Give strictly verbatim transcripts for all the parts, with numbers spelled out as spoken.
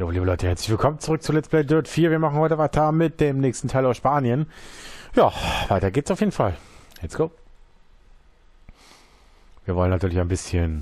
Hallo liebe Leute, herzlich willkommen zurück zu Let's Play Dirt vier. Wir machen heute weiter mit dem nächsten Teil aus Spanien. Ja, weiter geht's auf jeden Fall. Let's go. Wir wollen natürlich ein bisschen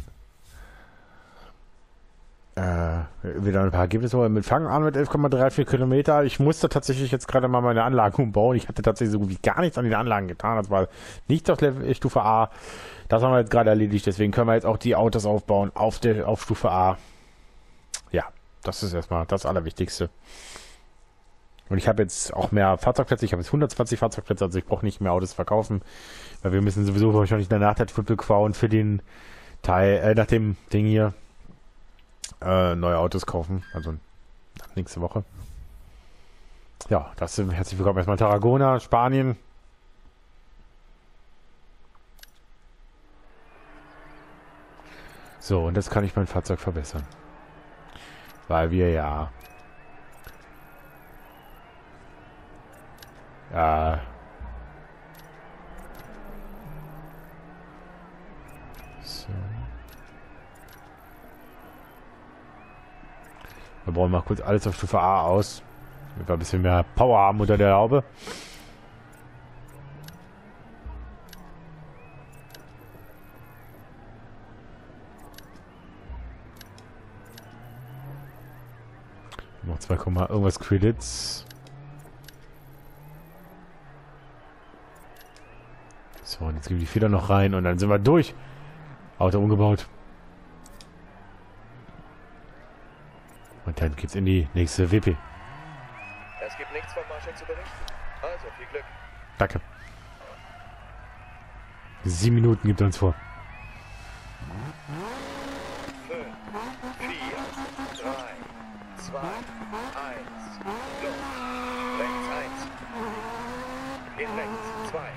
äh, wieder ein paar Ergebnisse holen. Wir fangen an mit elf Komma vierunddreißig Kilometer. Ich musste tatsächlich jetzt gerade mal meine Anlagen umbauen. Ich hatte tatsächlich so gut wie gar nichts an den Anlagen getan. Das war nicht auf Level, Stufe A. Das haben wir jetzt gerade erledigt. Deswegen können wir jetzt auch die Autos aufbauen auf, der, auf Stufe A. Ja, das ist erstmal das Allerwichtigste. Und ich habe jetzt auch mehr Fahrzeugplätze. Ich habe jetzt hundertzwanzig Fahrzeugplätze, also ich brauche nicht mehr Autos verkaufen. Weil wir müssen sowieso wahrscheinlich danach der Triple Crown für den Teil, äh, nach dem Ding hier, äh, neue Autos kaufen. Also nächste Woche. Ja, das ist herzlich willkommen erstmal Tarragona, Spanien. So, und jetzt kann ich mein Fahrzeug verbessern. Weil wir ja... Ja... So. Wir brauchen mal kurz alles auf Stufe A aus. Damit wir ein bisschen mehr Power haben unter der Haube. Noch zwei, irgendwas Credits. So, und jetzt geben die Feder noch rein und dann sind wir durch. Auto umgebaut. Und dann geht's in die nächste W P. Es gibt nichts vom Marshall zu berichten. Also viel Glück. Danke. Sieben Minuten gibt er uns vor. fünf, vier, drei, zwei, eins, los. Rechts eins. In rechts zwei.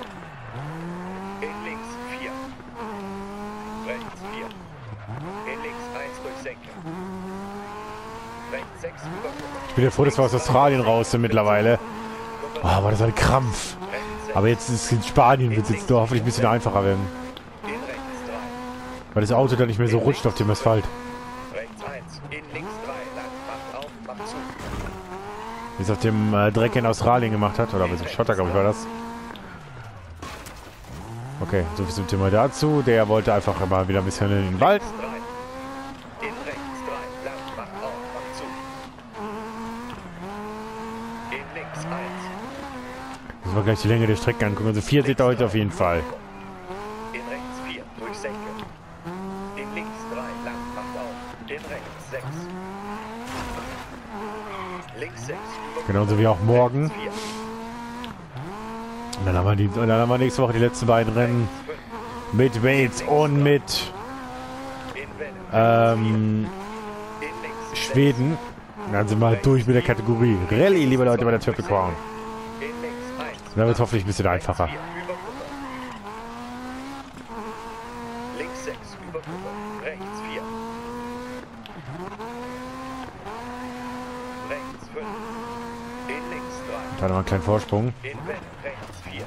In links vier. Rechts vier. In links eins durchsenken. Rechts sechs über. Ich bin ja froh, dass wir aus Australien raus sind mittlerweile. Oh, war das ein Krampf. Aber jetzt ist es in Spanien, wird es jetzt doch hoffentlich ein bisschen einfacher werden. In rechts drei. Weil das Auto dann nicht mehr so rutscht auf dem Asphalt. Rechts eins. In links drei. Lang. Macht auf. Macht zu. Wie es auf dem äh, Dreck in Australien gemacht hat. Oder bei so Schotter, glaube ich, war das. Okay, so viel zum Thema dazu. Der wollte einfach immer wieder ein bisschen in den Wald. In rechts drei. Lang. Macht auf. Macht zu. In links eins. Müssen wir gleich die Länge der Strecke angucken. Also vier seht ihr heute auf jeden Fall. In rechts vier. Durchsenken. In links drei. Lang. Macht auf. In rechts sechs. Links sechs. Genauso wie auch morgen. vier. Und dann haben wir, die, und dann haben wir nächste Woche die letzten beiden Rennen mit Wales und mit ähm, Schweden. Und dann sind wir halt durch mit der Kategorie Rallye, liebe Leute, bei der Triple Crown. Und dann wird es hoffentlich ein bisschen einfacher. Links sechs über Kuppe. Rechts vier. Rechts fünf. In links drei. Da haben wir einen kleinen Vorsprung. In Welle rechts vier.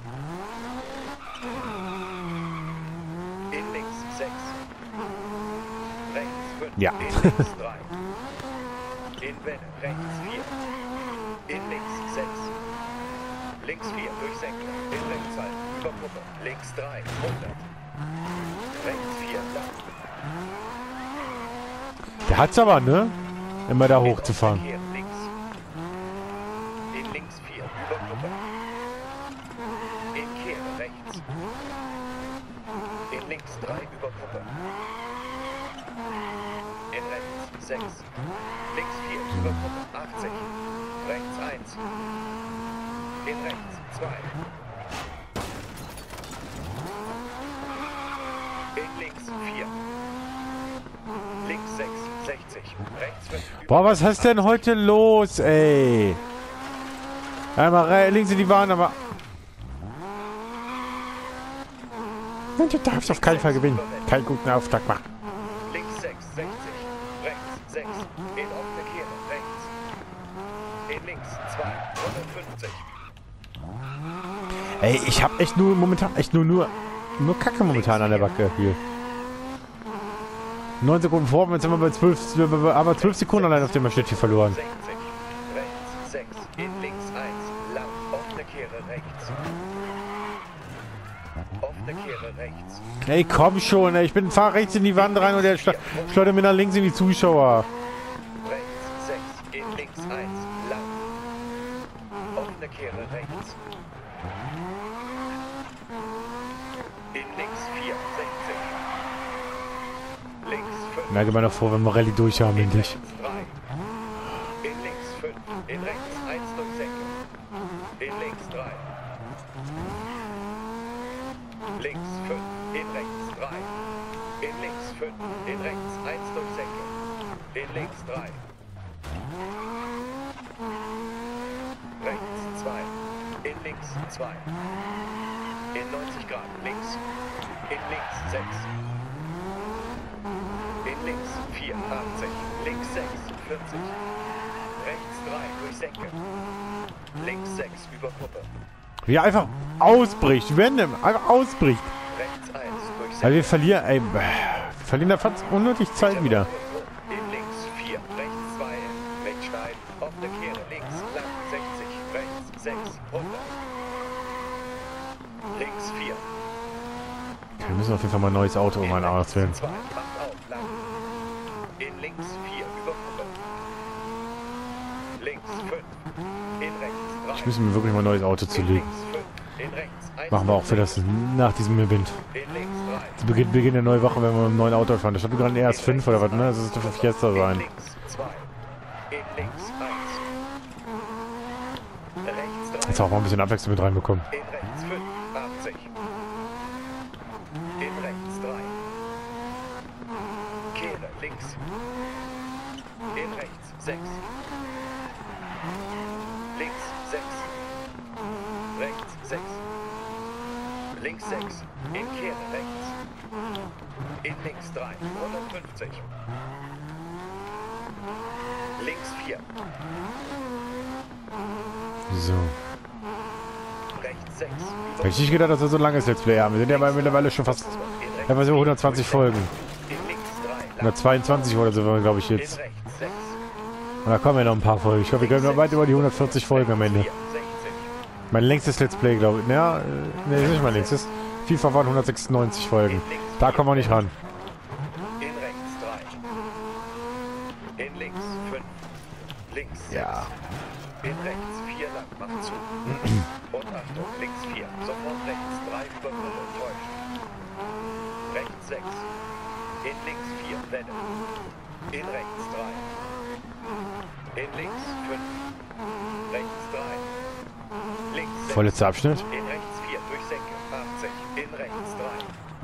In links sechs. Rechts fünf. Ja. In links drei. In Welle rechts vier. In links sechs. Links vier durchsenken. In rechts halten. Über Kuppe. Links drei. hundert. Rechts vier lang. Der hat's aber, ne? Immer da hochzufahren. Verkehr links. In links vier. Über Kuppe. In Kehre rechts. In links drei über Kuppe. In rechts sechs. Links vier über Kuppe. achtzig. Rechts eins. In rechts zwei. In links vier. Links sechs. sechzig. Rechts fünf. Boah, was ist denn heute los, ey? Einmal links in die Bahn, aber... Du darfst auf keinen Fall gewinnen. Keinen guten Auftrag machen. Links sechs, sechzig. Rechts sechs. In offene Kehre. Rechts. In links zwei. hundertfünfzig. Ey, ich hab echt nur momentan, echt nur, nur, nur Kacke momentan an der Backe hier. neun Sekunden vor, jetzt sind wir bei zwölf, aber zwölf Sekunden allein auf dem Schnitt hier verloren. sechzig, rechts sechs, in links eins, lang, offene Kehre rechts. Offene Kehre rechts. Ey, komm schon, ey, ich bin fahr rechts in die Wand rein und der schleudert mir nach links in die Zuschauer. Rechts sechs, in links eins, lang. Offene Kehre rechts. In links vier, sechzig. Links fünf. Na, geh mal noch vor, wenn wir Rallye durch haben, endlich. drei. In links fünf. In rechts eins durch Senke. In links drei. Links fünf. In rechts drei. In links fünf. In rechts eins durch Senke. In links drei. Rechts zwei. In links zwei. In neunzig Grad links. In links sechs. In links vier, achtzig. Links sechs, vierzig. Rechts drei durch Senke. Links sechs über Kuppe. Wie er einfach ausbricht, random, einfach ausbricht. Rechts eins durch Senke. Weil wir verlieren, ey, wir verlieren da fast unnötig Zeit wieder. In links vier, rechts zwei. Rechts schneiden. Offene Kehre links lang sechzig. Rechts sechs, hundert. Links vier. Wir müssen auf jeden Fall mal ein neues Auto um einen auswählen. zwei, macht auf, lang. In links vier über Kuppe. Links fünf. In rechts drei. Ich muss mir wirklich mal ein neues Auto In zulegen. links fünf. In rechts eins. Machen wir auch für das nach diesem Event. In links drei. Zu Beginn, Beginn der neuen Woche, wenn wir mit einem neuen Auto fahren. Das stand gerade erst fünf oder was, ne? Das ist dürfte Fiesta In sein. links zwei. In links eins. Rechts drei. Jetzt auch mal ein bisschen Abwechslung mit reinbekommen. In rechts fünf. achtzig. In rechts drei. Kehre links. In rechts sechs. Links sechs. Rechts sechs. Links sechs. In Kehre rechts. In links drei. hundertfünfzig. Links vier. So. Rechts sechs. Hätte ich nicht gedacht, dass wir so ein langes Let's Play haben. Wir sind ja aber mittlerweile schon fast ja, wir sind hundertzwanzig Folgen. In links drei. hundertzweiundzwanzig oder so, glaube ich In jetzt. rechts sechs. Und da kommen ja noch ein paar Folgen. Ich glaube, wir können noch weit über die hundertvierzig Folgen am Ende. sechzig. Mein längstes Let's Play, glaube ich. Ja, äh, nee, ist nicht mein längstes. FIFA waren hundertsechsundneunzig Folgen. Da kommen wir nicht ran. In rechts drei. In links fünf. Links Ja. sechs. In rechts vier lang. Macht zu. Und Achtung. Links vier. Sofort rechts drei über Kuppe. Täuscht. Rechts sechs. In links vier. Welle. In rechts drei. In links fünf. Rechts drei. Links sechs. Vorletzter Abschnitt. In rechts vier durch Senke. achtzig. In rechts drei.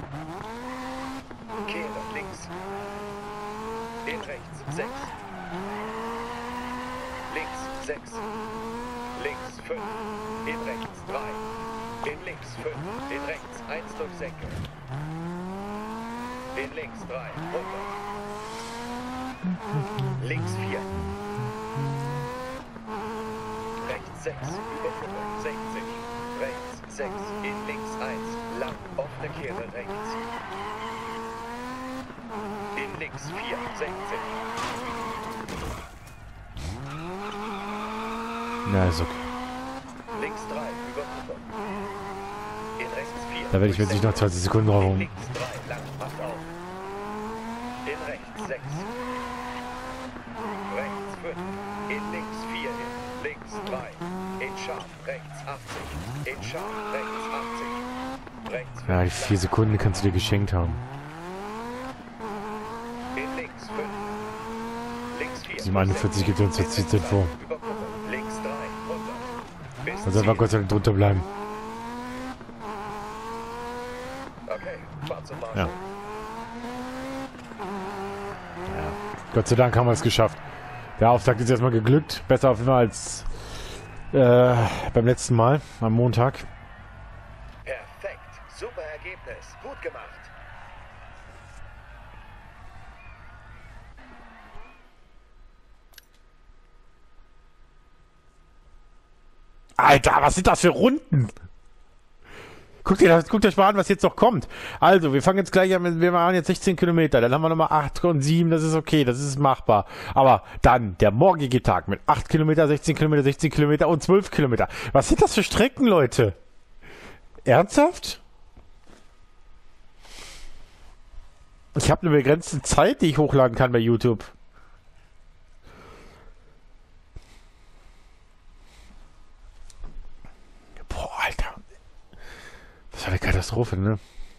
Kehre links. In rechts sechs. Links sechs. Links fünf. In rechts drei. In links fünf. In rechts eins durch Senke. In links drei. hundert. Links vier. Rechts sechs. Über Kuppe. sechzig. Rechts sechs. In links eins. Lang. Offene Kehre rechts. In links vier. sechzig. Na, ist okay. Links drei. Über Kuppe. In rechts vier. Da werde ich jetzt nicht noch zwanzig Sekunden drauf In rum. links drei. Lang. Macht auf. In rechts sechs. Rechts fünf. In links vier. In links drei. In scharf. Rechts achtzig. In scharf. Rechts achtzig. Rechts Ja, die fünf. vier Sekunden kannst du dir geschenkt haben. In links fünf. Links vier. siebenundvierzig gibt uns jetzt zehn vor. Über Kuppe. Links drei. hundert. Bis Also einfach Ziel. Gott sei Dank drunter bleiben. Okay. Fahr zum Marsch. Ja. Gott sei Dank haben wir es geschafft. Der Auftakt ist erstmal geglückt. Besser auf jeden Fall als äh, beim letzten Mal, am Montag. Perfekt. Super Ergebnis. Gut gemacht. Alter, was sind das für Runden? Guckt ihr das, guckt euch mal an, was jetzt noch kommt. Also, wir fangen jetzt gleich an, mit- wir machen jetzt sechzehn Kilometer, dann haben wir nochmal acht und sieben, das ist okay, das ist machbar. Aber dann der morgige Tag mit acht Kilometer, sechzehn Kilometer, sechzehn Kilometer und zwölf Kilometer. Was sind das für Strecken, Leute? Ernsthaft? Ich habe eine begrenzte Zeit, die ich hochladen kann bei YouTube. Boah, Alter. Das war eine Katastrophe, ne?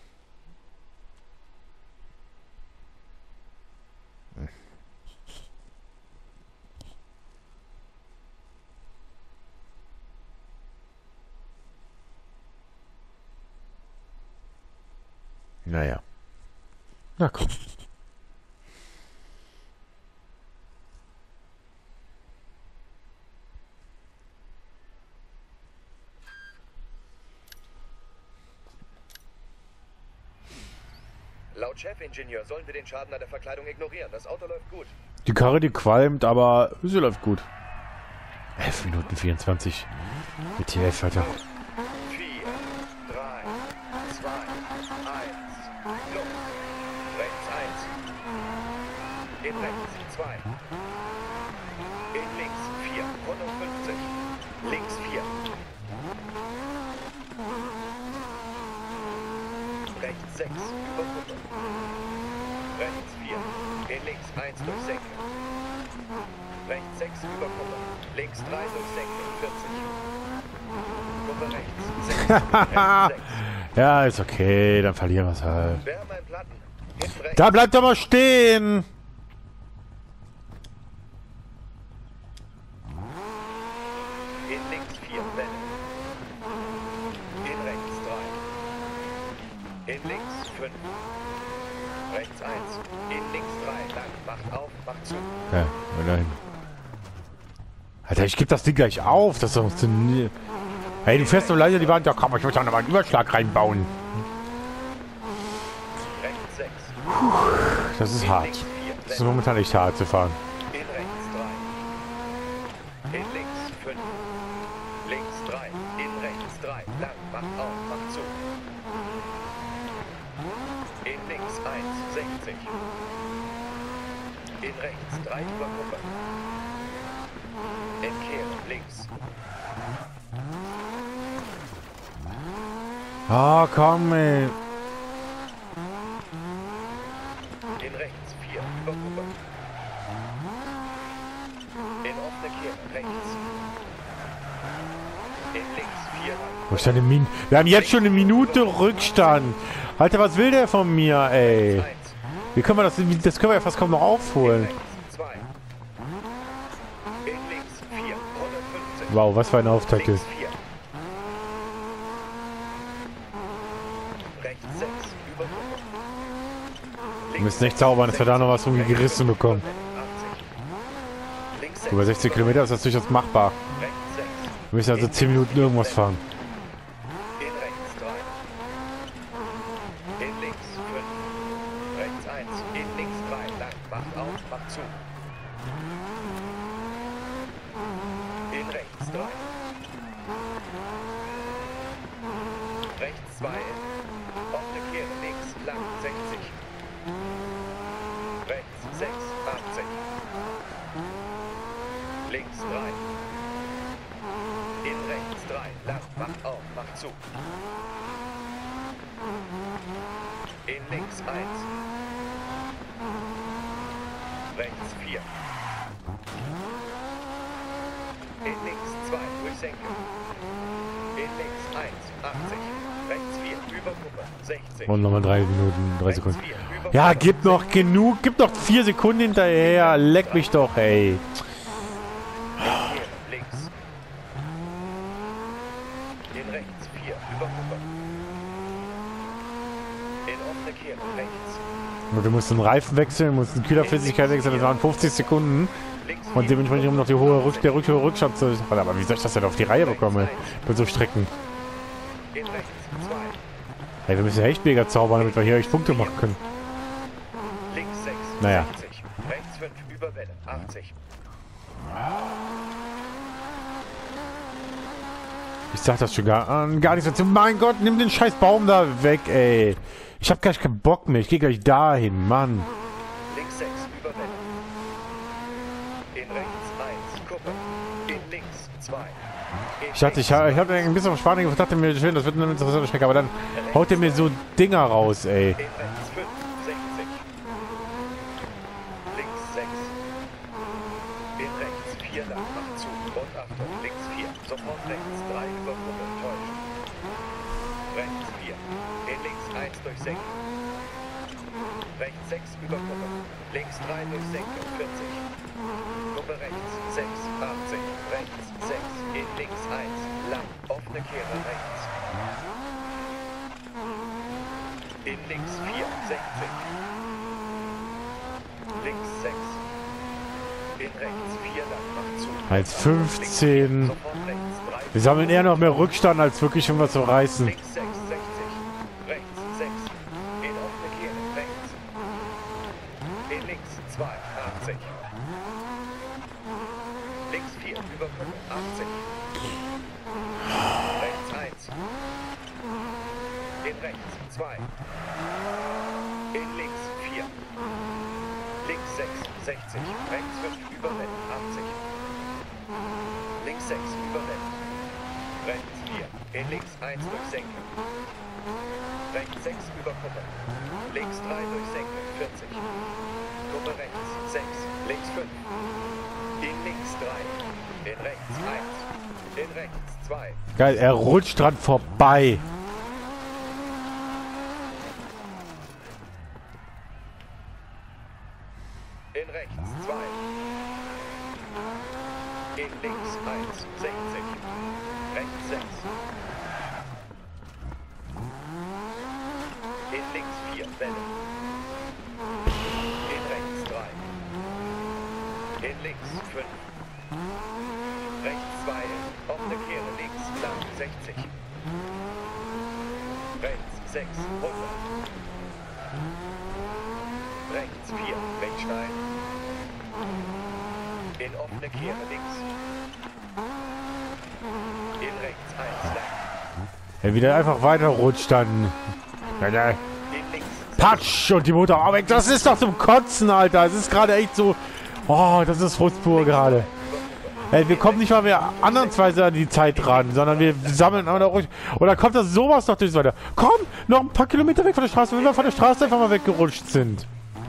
Naja. Na komm. Laut Chefingenieur sollen wir den Schaden an der Verkleidung ignorieren. Das Auto läuft gut. Die Karre, die qualmt, aber sie läuft gut. elf Minuten vierundzwanzig. W T F, Alter. vier, drei, zwei, eins, los. Rechts eins. In rechts zwei. In links vier. hundertfünfzig. Links vier. Rechts sechs. Über hundert. Rechts vier. In links eins durch Senke. Rechts sechs über Kuppe. Links drei durch Senke. vierzig. Kuppe rechts. sechs. Rechts sechs. Ja, ist okay, dann verlieren wir es halt. Wir haben einen Platten. Hinten rechts. Da bleibt doch mal stehen! In links vier Welle. In rechts drei. In links fünf. Rechts eins. In links drei. Lang. Macht auf, macht zu. Ja, nein. Alter, ich geb das Ding gleich auf, das funktioniert. Hey, du fährst doch leider die Wand, ja komm, ich muss doch noch mal einen Überschlag reinbauen. Rechts sechs. Das ist In hart. links vier Das ist Welle. momentan echt hart zu fahren. In rechts drei. In links fünf. Links drei. In rechts drei. Lang. Macht auf, macht zu. In links eins. sechzig. In rechts drei über Kuppe. Entkehren links. Ah, komm, ey. In rechts vier über Kuppe. In offene Kehre rechts. In links vier lang. Wo ist denn eine Min Wir haben jetzt schon eine Minute Rückstand. Alter, was will der von mir, ey? eins. Wie können wir das, das können wir ja fast kaum noch aufholen. Rechts zwei. In links vier. hundertfünfzig. Wow, was für ein Auftakt Links ist. vier. Rechts sechs über Kuppe. Wir müssen echt zaubern, dass wir da noch was irgendwie gerissen bekommen. achtzig. Links sechs. Über sechzehn Kilometer ist das durchaus machbar. Rechts sechs. Wir müssen also zehn Minuten irgendwas fahren. In rechts drei. In links fünf. Rechts eins. In links drei. Lang. Macht auf, macht zu. In rechts drei. Rechts zwei. Offene Kehre links. Lang. sechzig. Rechts sechs. achtzig. Links drei. In rechts drei. Lang. Macht auf, macht zu. In links eins. Rechts vier. In links zwei. Durch Senke. In links eins. achtzig. Rechts vier. Über Kuppe. sechzig. Und nochmal drei Minuten, drei Rechts Sekunden. vier. Über Ja, Kuppe. gib noch genug, gib noch vier Sekunden hinterher. Leck mich doch, ey. Kehre links. In rechts vier. Über Kuppe. In offene Kehre rechts. Und du musst den Reifen wechseln, musst die Kühlerflüssigkeit wechseln, das waren fünfzig Sekunden. Links Und vier. dementsprechend um noch die hohe Rück der Rück Rückstand zu. Aber wie soll ich das denn auf die Reihe bekommen? Bei so Strecken. In rechts zwei. Ey, wir müssen ja echt mega zaubern, damit wir hier echt Punkte machen können. Links sechs. Naja. sechzig. Rechts fünf. Über Welle. achtzig. Ich sag das schon gar, äh, gar nicht dazu. Mein Gott, nimm den scheiß Baum da weg, ey. Ich hab gleich keinen Bock mehr. Ich geh gleich dahin, Mann. Links sechs über Welle. In rechts eins, Kuppe. In links zwei. Ich dachte, ich, ich hab ein bisschen auf Spanien gedacht, dachte mir, schön, das wird eine interessante Strecke, aber dann haut ihr mir so Dinger raus, ey. In rechts fünf, sechzig. Links sechs. In rechts vier lang, macht zu. Und Achtung, links vier. Sofort rechts drei über Kuppe, täuscht. Rechts vier. In links eins durch Senken. Rechts sechs über Kuppe. Links drei durch Senken, vierzig. Kuppe rechts sechs, achtzig. Rechts sechs. In links eins. Lang. Offene Kehre rechts. In links vier, sechzig. Links sechs. In rechts vier lang, macht zu. Als fünfzehn. Sofort rechts drei. Wir sammeln eher noch mehr Rückstand, als wirklich irgendwas zu reißen. Links sechs, sechzig. Rechts sechs. In offene Kehre rechts. In links zwei, achtzig. Links vier, über Kuppe, achtzig. Rechts eins. In rechts zwei. In links vier. Links sechs, sechzig. Rechts fünf, über Welle, achtzig. Links sechs, über Welle. Rechts vier. In links eins durch Senke. Rechts sechs über Kuppe. Links drei durch Senke, vierzig. Kuppe rechts sechs. Links fünf. In links drei. In rechts eins. In rechts zwei. Geil, er rutscht dran vorbei. In rechts zwei. In links eins, sechzig. Rechts sechs. In links vier, Welle. In rechts drei. In links fünf. Rechts zwei. Offene Kehre links lang, sechzig. Rechts sechs, hundert. Rechts vier, Wegstein. In offene Kehre links. In rechts eins lang. Er wieder einfach weiter rutscht dann. In links Patsch und die Motor. Aber das ist doch zum Kotzen, Alter. Es ist gerade echt so. Oh, das ist Frust pur gerade. Ey, wir kommen nicht mal mehr andersweise an die Zeit ran, sondern wir sammeln aber ruhig. Oder kommt das sowas noch durchs weiter? Komm, noch ein paar Kilometer weg von der Straße, wenn wir von der Straße einfach mal weggerutscht sind.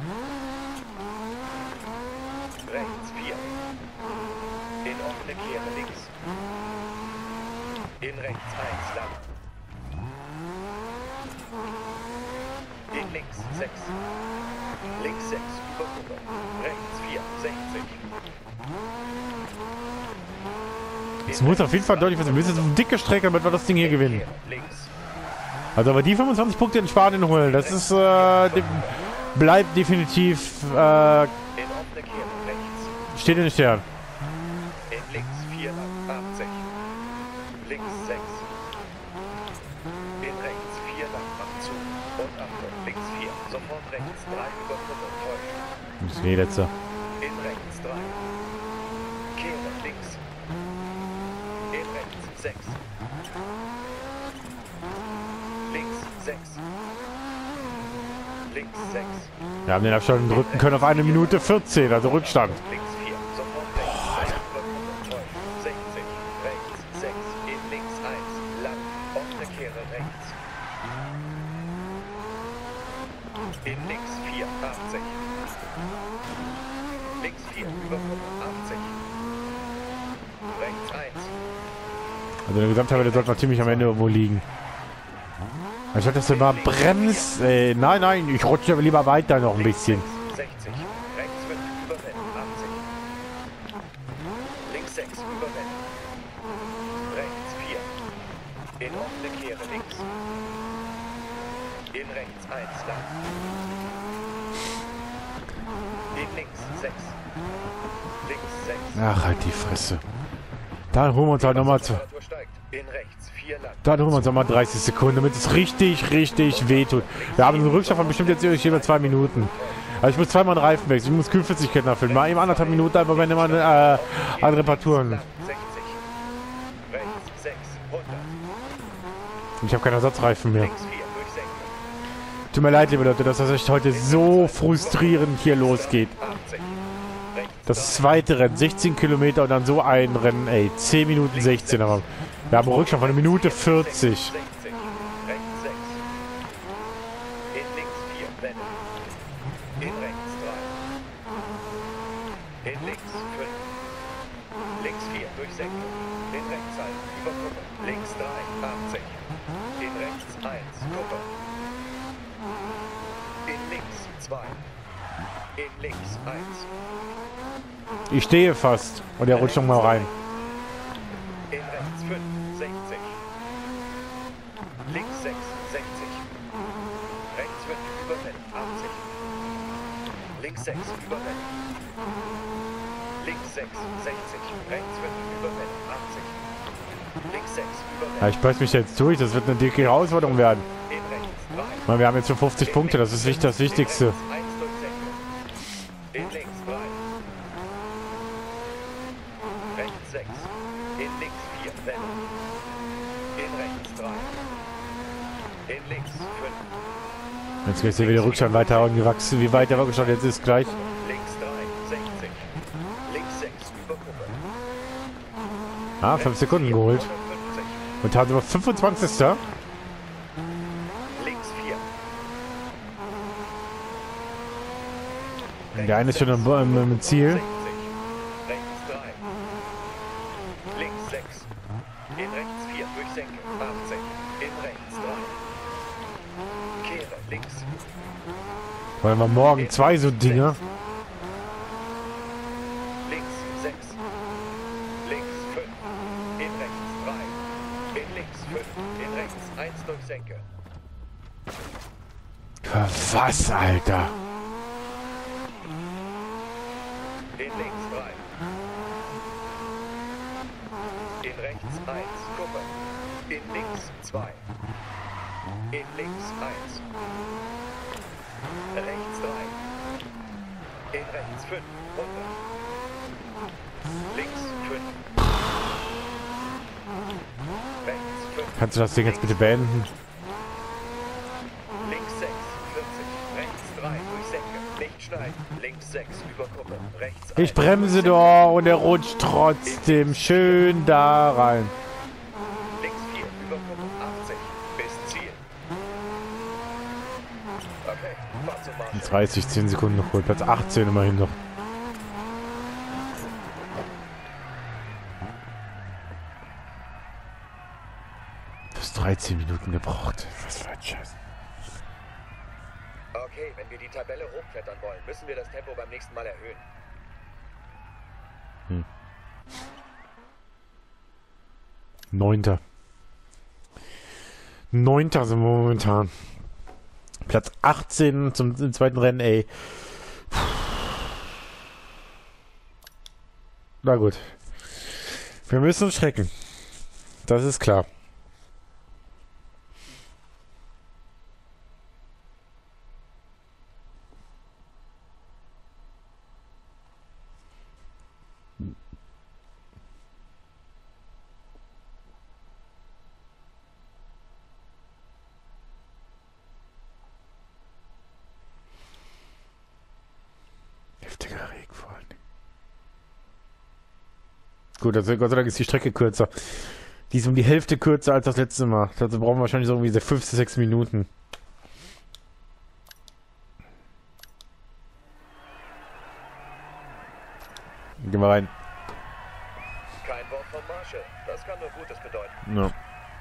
rechts vier. In offene Kehre links. In rechts eins lang. In links sechs. Links sechs über Kuppe. Rechts vier, sechzig. Es muss auf jeden Fall deutlich was. Wir müssen so eine dicke Strecke, damit wir das Ding hier gewinnen. Links. Also aber die fünfundzwanzig Punkte in Spanien holen, das ist äh, de bleibt definitiv äh, In offene Kehre rechts. steht in den Sternen. In links vier lang, achtzig. Links sechs. In rechts vier lang, macht zu. Und Achtung, links vier. Sofort rechts drei über Kuppe, täuscht. Das ist die letzte. In rechts drei. Kehre links. In rechts sechs. Links sechs. Links sechs. Wir haben den Abstand drücken können auf eine Minute vierzehn, also Rückstand. Links vier. Sofort rechts drei über Kuppe, täuscht. sechzig. Rechts sechs. In links eins. Lang. Offene Kehre rechts. In links vier. achtzig. Links vier. Über Kuppe, achtzig. Rechts eins. Also der Gesamttabelle sollte noch ziemlich am Ende irgendwo liegen. Anstatt dass du mal bremst. Äh, nein, nein, ich rutsche aber lieber weiter noch ein bisschen. sechzig. Rechts fünf über Welle. achtzig. Links sechs über Welle. Rechts vier. In offene Kehre links. In rechts eins lang. In links sechs. Links sechs. Ach, halt die Fresse. Dann holen wir uns halt nochmal zu. Temperatur steigt. In rechts vier lang. Dann holen wir uns nochmal dreißig Sekunden, damit es richtig, richtig wehtut. Wir haben einen Rückstand von bestimmt jetzt über zwei Minuten. Also ich muss zweimal den Reifen wechseln, ich muss Kühlflüssigkeit nachfüllen. Mal eben anderthalb Minuten, aber wenn immer äh, an Reparaturen. sechzig. Rechts sechs. hundert. Ich habe keine Ersatzreifen mehr. Links vier durch Senke. Tut mir leid, liebe Leute, dass das echt heute so frustrierend hier losgeht. achtzig. Rechts Das zweite Rennen, sechzehn Kilometer und dann so ein Rennen, ey, zehn Minuten sechzehn. Aber wir haben einen Rückstand von einer Minute vierzig. sechzig. Rechts sechs. In links vier. Wende. In rechts drei. In links fünf. Links vier durch Senke. In rechts halten. Über Kuppe. Links drei. achtzig. In rechts eins. Kuppe. In links zwei. In links eins. Ich stehe fast. Und er rutscht noch mal rein. In rechts fünf. sechzig. Links sechs. sechzig. Rechts fünf. Überwelle. achtzig. Links sechs. Überwelle. Links sechs. sechzig. Rechts fünf. Überwelle. achtzig. Links sechs. Überwelle. Ja, ich beiß mich jetzt durch. Das wird eine dicke Herausforderung werden. In rechts drei. Weil wir haben jetzt schon fünfzig Punkte. Das ist nicht das Wichtigste. eins durch Senke. In links drei. Rechts sechs. In links vier. Welle. In rechts drei. In links fünf. Jetzt geht hier wieder Rückstand weiter angewachsen. Wie weit der Rückstand jetzt ist gleich. Links drei. sechzig. Links sechs. Über Kuppe. Ah, fünf Sekunden geholt. hundertfünfzig. Und haben wir fünfundzwanzig. Links vier. Der eine ist schon am, am, am Ziel. sechzig. Rechts drei. Links sechs. In rechts vier. Durch Senke. achtzig. In rechts drei. Kehre. Links. Wollen wir morgen zwei so Dinge. Links sechs. Links fünf. In rechts drei. In links fünf. In rechts eins durch Senke. Was, Alter? In links drei. In rechts eins. Kuppe. In links zwei. In links eins. Rechts drei. In rechts fünf. Runter. Links fünf. Rechts fünf. Kannst du das Ding jetzt bitte beenden? Links sechs. vierzig. Rechts drei. Durch Senke. Nicht schneiden. Links sechs. Über Kuppe. Rechts Ich bremse doch und er rutscht trotzdem schön da rein. Links vier. Über Kuppe. achtzig. Bis Ziel. Okay. Fahr zum Marsch. dreißig, zehn Sekunden noch geholt. Platz achtzehn immerhin noch. Das dreizehn Minuten gebraucht. Was für ein Scheiß. Okay, wenn wir die Tabelle hochklettern wollen, müssen wir das Tempo beim nächsten Mal erhöhen. Neunter. Neunter sind wir momentan. Platz achtzehn zum, zum zweiten Rennen, ey. Na gut. Wir müssen uns schrecken. Das ist klar. Heftiger Regen vor allen Dingen. Gut, also Gott sei Dank ist die Strecke kürzer. Die ist um die Hälfte kürzer als das letzte Mal. Also brauchen wir wahrscheinlich so irgendwie fünf bis sechs Minuten. Gehen wir rein. Kein Wort von Marshall. Das kann nur Gutes bedeuten. Ja.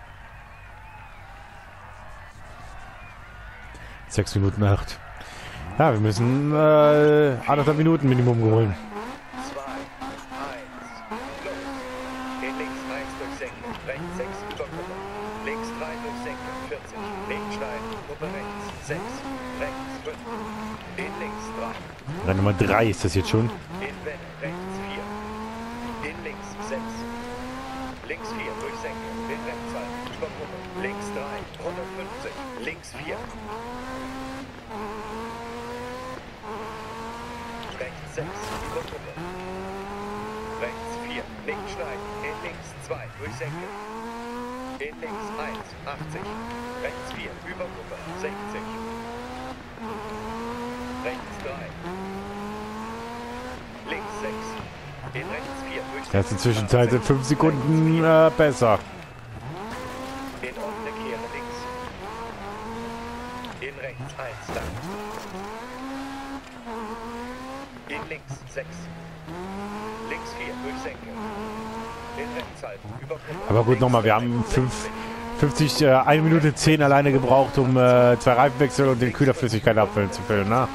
Sechs Minuten acht. Ja, wir müssen äh, anderthalb Minuten Minimum holen. zwei, eins, los. In links eins durch Senke. Rechts sechs über Kuppe. Links drei durch Senke. vierzig. Nicht schneiden. Kuppe rechts. sechs. Rechts fünf. In links drei. Rennen Nummer drei ist das jetzt schon. In Welle. Rechts vier. In links sechs. Links vier durch Senke. In rechts halten. Über Kuppe. Links drei. hundertfünfzig. Links vier. Rechts sechs. Über Kuppe. Rechts vier. Nicht schneiden. In links zwei. Durch Senke. In links eins, achtzig. Rechts vier, über Gruppe, sechzig. Rechts drei. Links sechs. In rechts vier, durch Jetzt in der Zwischenzeit sind fünf Sekunden äh, besser. In offene Kehre links. In rechts eins, lang. In links sechs. Links vier, durch Senke. In rechts halten, über Gruppe. Aber gut, nochmal, wir haben fünf, fünfzig, äh, eine Minute zehn alleine gebraucht, um äh, zwei Reifenwechsel und den Kühlerflüssigkeit abfüllen zu füllen, ne?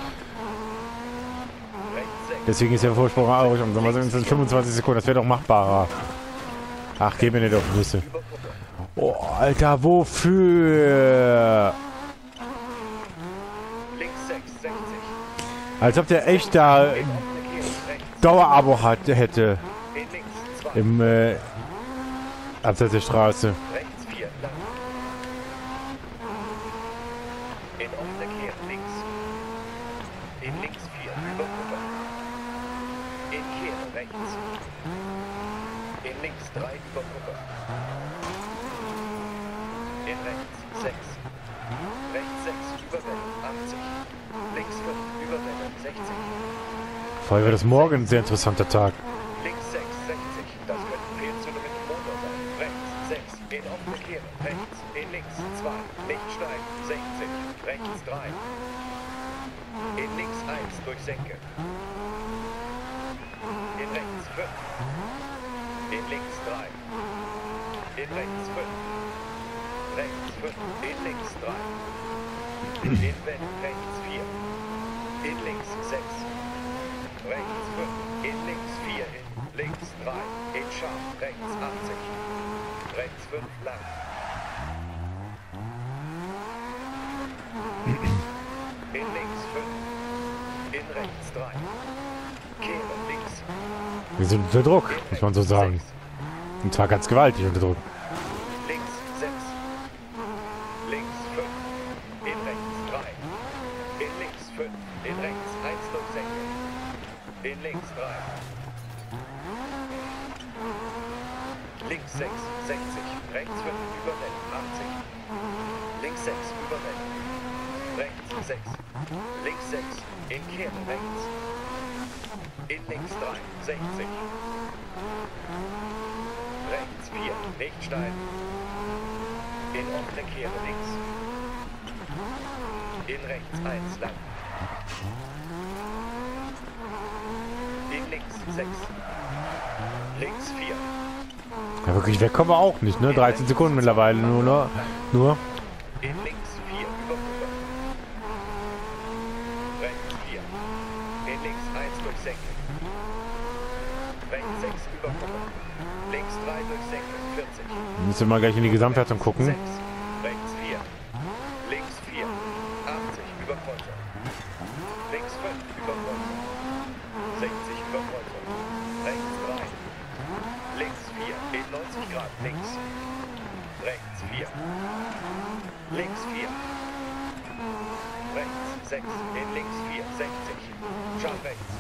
Deswegen ist der Vorsprung auch schon, sagen wir, sind es fünfundzwanzig Sekunden, das wäre doch machbarer. Ach, geh mir nicht auf die Nüsse. Oh, Alter, wofür? Links sechs, sechzig. Als ob der echt da In offene Kehre rechts. Dauerabo hat, hätte. In links zwei. Im äh, Abseits der Straße. Rechts vier, lang. In offene Kehre links. In links vier, über Gruppe. In Kehre rechts. In links drei, über Gruppe. In rechts sechs. Rechts sechs, über Welle, achtzig. Links fünf, über Welle, sechzig. Vor allem wird das morgen ein sehr interessanter Tag. Links sechs, sechzig. Das könnten Fehlzüge mit dem Motor sein. Rechts sechs. In offene Kehre. Rechts. In links zwei. Nicht steigen. sechzig. Rechts drei. In links eins durch Senke. In rechts fünf. In links drei. In rechts fünf. Rechts fünf. In links drei. In Welle rechts vier. In links sechs. Rechts fünf. In links vier. In links drei. In scharf. Rechts achtzig. Rechts fünf lang. In links fünf. In rechts drei. Kehre links. Wir sind unter Druck, In muss man so rechts sagen. sechs. Und zwar ganz gewaltig unter Druck. Links sechs. Links fünf. In rechts drei. In links fünf. In rechts eins durch Senke. In links drei. Links sechs, sechzig. Rechts fünf, über Welle, achtzig. Links sechs, über Welle. Rechts sechs. Links sechs. In Kehre rechts. In links drei, sechzig. Rechts vier, nicht steil. In offene Kehre links. In rechts eins lang. In links sechs. Links vier. Ja, wirklich wegkommen wir auch nicht, ne? dreizehn Sekunden mittlerweile nur, nur. nur. In links vier über Gruppe. Rechts vier. In links eins durch Senke. Rechts sechs über Gruppe. Links drei durch Senke, vierzig. Müssen wir mal gleich in die Gesamtwertung gucken. sechs. Rechts vier. Links vier. achtzig über Kreuzung. Links fünf über Kreuzung. sechzig über Kreuzung. Rechts drei. Links vier. In neunzig Grad links. Rechts vier. Links vier. Rechts sechs. In links vier. sechzig. Scharf rechts.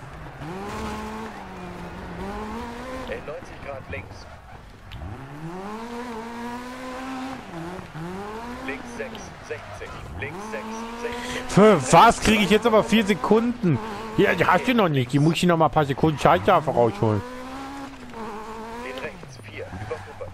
In neunzig Grad links. Links sechs. sechzig. Links sechs. sechzig. Für was kriege ich jetzt aber vier Sekunden? Ja, die hast du noch nicht. Die muss ich noch mal ein paar Sekunden Scheiße einfach rausholen. In rechts vier. Über Gruppe.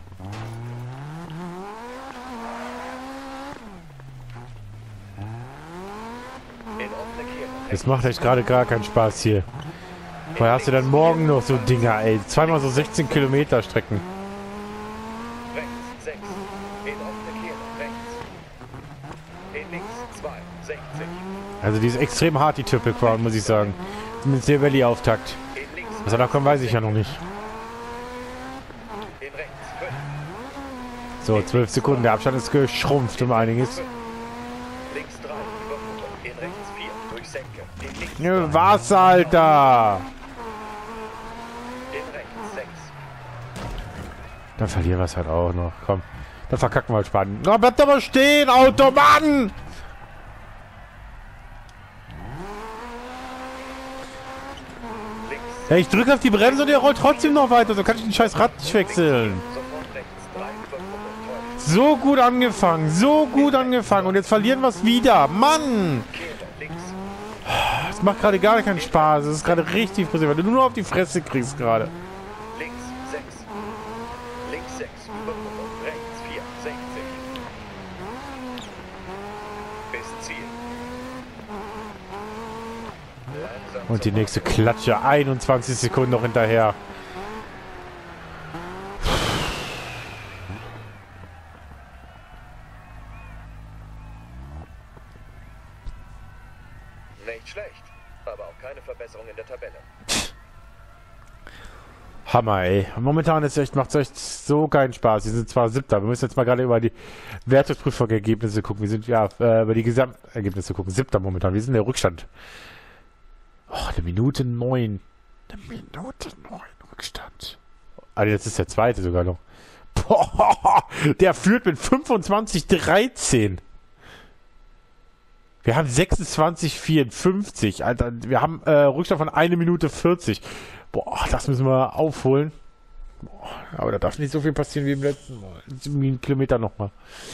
In offene Kehre. Das macht echt gerade gar keinen Spaß hier. Woher hast du dann morgen noch so Dinger, ey? Zweimal so sechzehn Kilometer Strecken. Rechts sechs. In offene Kehre. Rechts. In links zwei. sechzig. Also die ist extrem hart, die Triple Crown, muss ich sagen. Zumindest der Valley-Auftakt. In links Was danach kommt, weiß ich ja noch nicht. In rechts fünf. So, zwölf Sekunden. Der Abstand ist geschrumpft um einiges. Links drei. Über Gruppe. In rechts vier. Durch Senke. In links Nö, was, Alter? In rechts sechs. Dann verlieren wir es halt auch noch. Komm, dann verkacken wir halt spannend. Na, bleibt aber stehen, Autobahn! Links Ja, ich drücke auf die Bremse und der rollt trotzdem noch weiter. So kann ich den scheiß Rad nicht wechseln. sofort rechts drei. Über Gruppe. so gut angefangen. So gut angefangen. Und jetzt verlieren wir es wieder. Mann! Das macht gerade gar keinen Spaß. Das ist gerade richtig frustrierend, weil du nur auf die Fresse kriegst gerade. Links sechs. Links sechs. Überkurve. Rechts vier. sechzig. Bis Ziel. Langsam Und die zum nächste Klatsche. einundzwanzig Sekunden noch hinterher. Nicht schlecht, aber auch keine Verbesserung in der Tabelle. Hammer, ey. Momentan ist echt, macht es echt so keinen Spaß. Wir sind zwar Siebter. Wir müssen jetzt mal gerade über die Wertungsprüfungsergebnisse gucken. Wir sind, ja, äh, über die Gesamtergebnisse gucken. Siebter momentan. Wir sind der Rückstand. Oh, eine Minute neun. Eine Minute neun Rückstand. Also jetzt ist der zweite sogar noch. Boah, der führt mit fünfundzwanzig dreizehn. Wir haben sechsundzwanzig vierundfünfzig, Alter. Wir haben äh, Rückstand von eine Minute vierzig. Boah, das müssen wir aufholen. Boah, aber da darf nicht so viel passieren wie im letzten Mal. sieben Kilometer nochmal.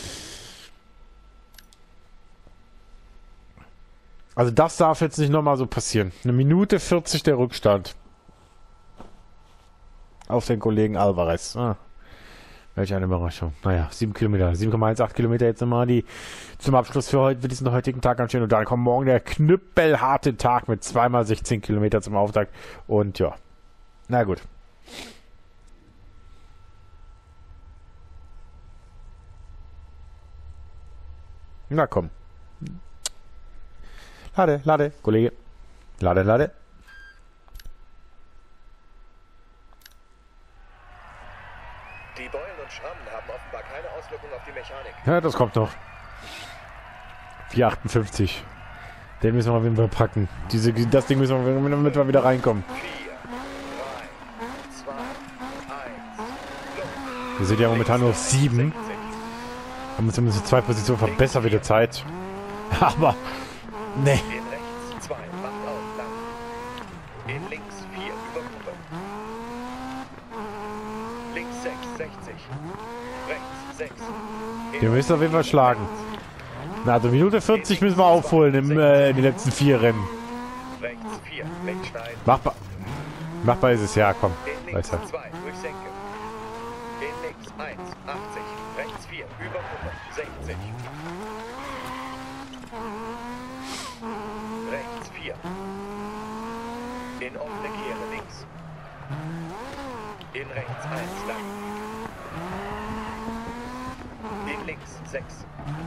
Also das darf jetzt nicht nochmal so passieren. Eine Minute vierzig der Rückstand. Auf den Kollegen Alvarez. Ah. Welch eine Überraschung. Naja, sieben Kilometer, sieben Komma achtzehn Kilometer jetzt nochmal die zum Abschluss für heute, für diesen heutigen Tag anstehen. Und dann kommt morgen der knüppelharte Tag mit zweimal sechzehn Kilometer zum Auftakt. Und ja, na gut. Na komm. Lade, lade, Kollege. Lade, lade. Die Beulen und Schrammen haben offenbar keine Auswirkung auf die Mechanik. Ja, das kommt noch. vier achtundfünfzig. Den müssen wir auf jeden Fall packen. Diese, das Ding müssen wir, damit wir wieder reinkommen. vier, drei, zwei, eins. Wir sind ja momentan nur auf sieben. Haben uns zumindest zwei Positionen verbessert wieder Zeit. Aber, ne. In rechts zwei, macht auf, lang. In links vier, Übergruppe. Links sechs, sechzig. Rechts sechs. Wir müssen auf jeden Fall schlagen. Na, also Minute vierzig müssen wir aufholen im, äh, in den letzten vier Rennen. Rechts vier, wegschneiden. Machbar. Machbar ist es, ja, komm. In links Weiter. zwei, durchsenke. In links eins, achtzig. Rechts vier, Übergruppe, sechzig. Rechts vier. In offene Kehre links. In rechts eins, lang. In links sechs.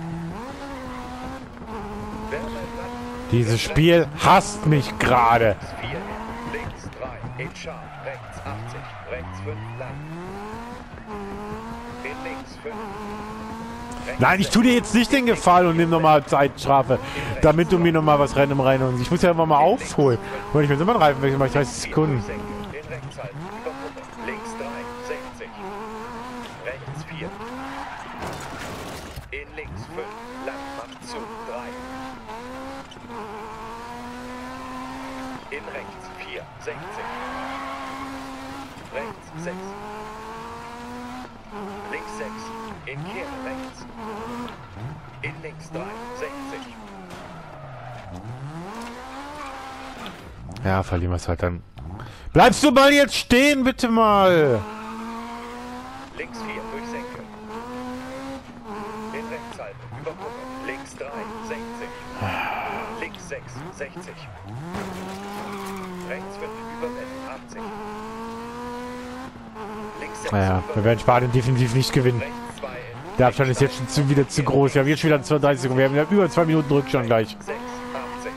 Dieses Spiel hasst mich gerade. vier, links drei, in scharf, rechts achtzig, rechts fünf, lang. In links fünf. Nein, ich tue dir jetzt nicht den Gefallen und nehme nochmal Zeitstrafe, damit du mir nochmal was rein rein und ich muss ja immer mal aufholen. Und ich will immer einen Reifen wechseln, mache ich dreißig Sekunden. In rechts halten, Übergruppe, links drei, sechzig. Rechts vier. In links fünf, lang, macht zu, drei. In rechts vier, sechzig. Rechts sechs. Links sechs. In Kehre rechts. In links drei, sechzig. Ja, verlieren wir es halt dann. Bleibst du mal jetzt stehen, bitte mal! Links vier, durchsenke. In rechts halten, Übergruppe. Links drei, sechzig. Links sechs, sechzig. Rechts fünf, überwenden, achtzig. Links sechs, Naja, wir werden Spanien definitiv nicht gewinnen. rechts zwei, Der Abstand ist jetzt schon zu, wieder zu groß. Wir haben jetzt schon wieder zweiunddreißig Sekunden. Wir haben wieder über zwei Minuten Rückstand gleich. sechs, achtzig.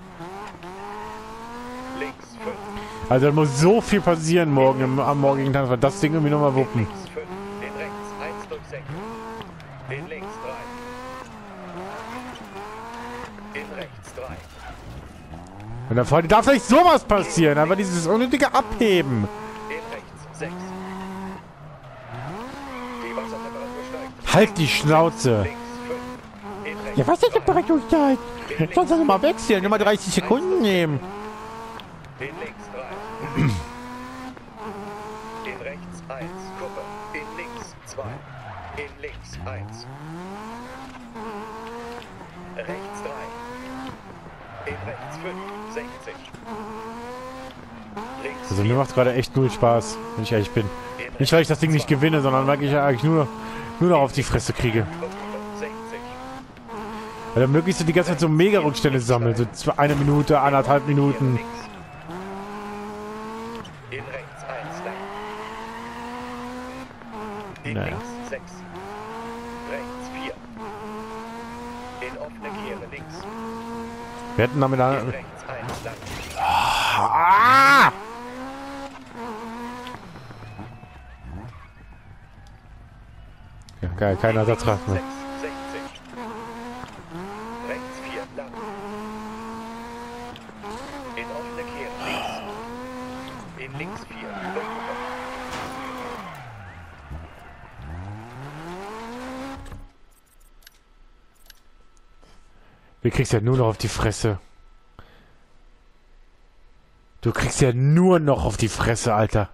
Links fünf, Also da muss so viel passieren morgen im, am morgigen Tag, dass wir das Ding irgendwie nochmal wuppen. links fünf. In rechts eins, durchsenke. In links drei. In rechts drei. Und da vorne darf nicht sowas passieren, aber dieses unnötige Abheben. In rechts sechs. Die Wassertemperatur steigt. Halt die Schnauze. Links fünf. In rechts Ja, was ist die drei. Temperatur steigt? Sonst noch mal wechseln, nur mal dreißig Sekunden nehmen. In links drei. In rechts eins, Kuppe. In links zwei. In links eins. Rechts drei. In rechts fünf. sechzig. Links Also mir macht gerade echt null Spaß, wenn ich ehrlich bin. Nicht, weil ich das Ding nicht gewinne, sondern weil ich ja eigentlich nur, nur noch auf die Fresse kriege. Weil dann möglichst so die ganze Zeit so Mega-Rückstände sammeln. So zwei, eine Minute, anderthalb Minuten. In rechts eins lang. In Naja. links sechs. Rechts vier. In offene Kehre links. Wir hätten damit da... In rechts eins lang. Ah! Ja, geil, kein Ersatzrad mehr. sechs, sechzig. Rechts vier lang. In offene Kehre links. In links vier. Überbrückung. Du kriegst ja nur noch auf die Fresse. Du kriegst ja nur noch auf die Fresse, Alter.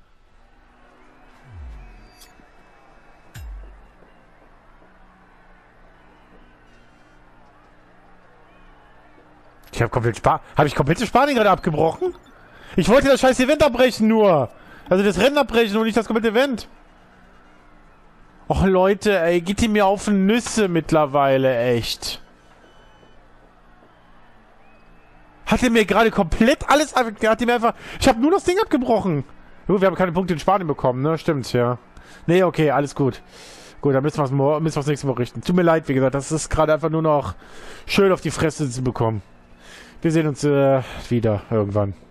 Ich habe komplett Spar... Habe ich komplette Spanien gerade abgebrochen? Ich wollte das scheiß Event abbrechen nur. Also das Rennen abbrechen und nicht das komplette Event. Och Leute, ey, geht die mir auf den Nüsse mittlerweile, echt. Hat er mir gerade komplett alles... Hat er mir einfach... Ich habe nur das Ding abgebrochen. Nur, wir haben keine Punkte in Spanien bekommen, ne? Stimmt, ja. Nee, okay, alles gut. Gut, dann müssen wir es müssen wir das nächste Mal richten. Tut mir leid, wie gesagt, das ist gerade einfach nur noch schön auf die Fresse zu bekommen. Wir sehen uns äh, wieder irgendwann.